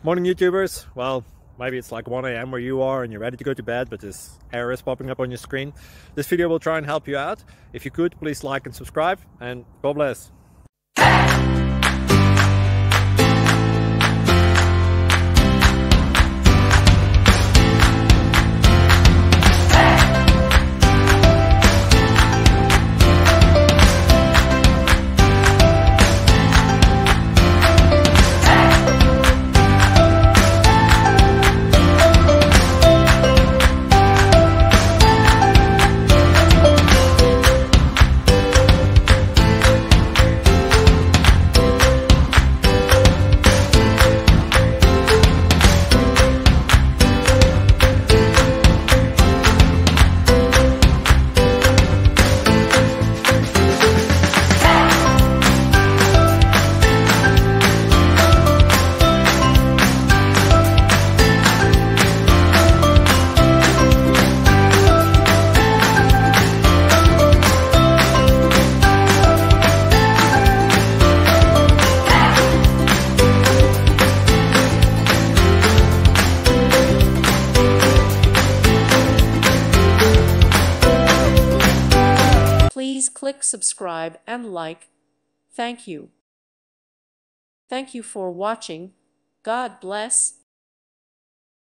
Morning YouTubers. Well, maybe it's like 1 a.m. where you are and you're ready to go to bed, but this error is popping up on your screen. This video will try and help you out. If you could, please like and subscribe, and God bless. Please click subscribe and like. Thank you. Thank you for watching. God bless.